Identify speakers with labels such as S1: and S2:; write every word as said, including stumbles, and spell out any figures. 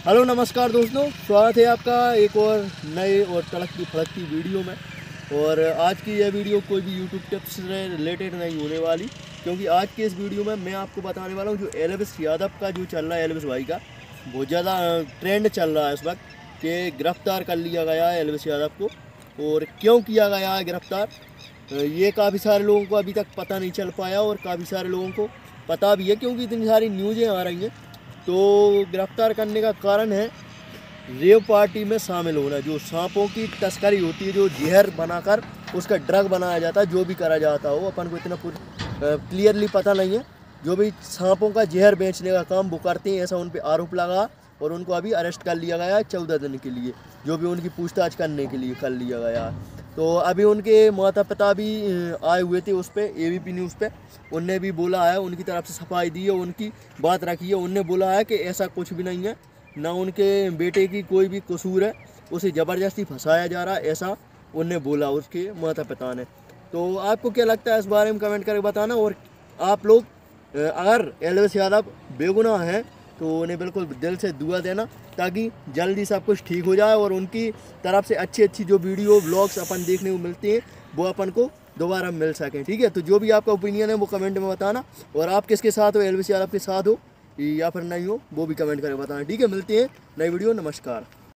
S1: Hello नमस्कार दोस्तों, स्वागत है आपका एक और नए और तड़कती फड़कती वीडियो में। और आज की यह वीडियो कोई भी यूट्यूब टिप्स से रिलेटेड नहीं होने वाली, क्योंकि आज के इस वीडियो में मैं आपको बताने वाला हूँ जो एल्विस यादव का जो चल रहा है, एल्विस भाई का बहुत ज़्यादा ट्रेंड चल रहा है इस वक्त कि गिरफ़्तार कर लिया गया है एल्विस यादव को। और क्यों किया गया है गिरफ़्तार, ये काफ़ी सारे लोगों को अभी तक पता नहीं चल पाया और काफ़ी सारे लोगों को पता भी है, क्योंकि इतनी सारी न्यूज़ें आ रही हैं। तो गिरफ़्तार करने का कारण है रेव पार्टी में शामिल होना। जो सांपों की तस्करी होती है, जो जहर बनाकर उसका ड्रग बनाया जाता है, जो भी करा जाता हो, अपन को इतना क्लियरली पता नहीं है। जो भी सांपों का जहर बेचने का काम वो करते हैं, ऐसा उन पर आरोप लगा और उनको अभी अरेस्ट कर लिया गया है चौदह दिन के लिए, जो भी उनकी पूछताछ करने के लिए कर लिया गया है। तो अभी उनके माता पिता भी आए हुए थे उस पर, एबीपी न्यूज़ पे। उनने भी बोला है, उनकी तरफ से सफाई दी है, उनकी बात रखी है। उनने बोला है कि ऐसा कुछ भी नहीं है, ना उनके बेटे की कोई भी कसूर है, उसे ज़बरदस्ती फंसाया जा रहा है, ऐसा उनने बोला उसके माता पिता ने। तो आपको क्या लगता है इस बारे में कमेंट करके बताना। और आप लोग अगर एल्विस यादव बेगुनाह हैं तो उन्हें बिल्कुल दिल से दुआ देना, ताकि जल्दी सब कुछ ठीक हो जाए और उनकी तरफ से अच्छी अच्छी जो वीडियो ब्लॉग्स अपन देखने को मिलती हैं वो अपन को दोबारा मिल सकें। ठीक है, तो जो भी आपका ओपिनियन है वो कमेंट में बताना। और आप किसके साथ हो, एल्विस यादव के साथ हो या फिर नहीं हो, वो भी कमेंट करके बताना। ठीक है, मिलते हैं नई वीडियो। नमस्कार।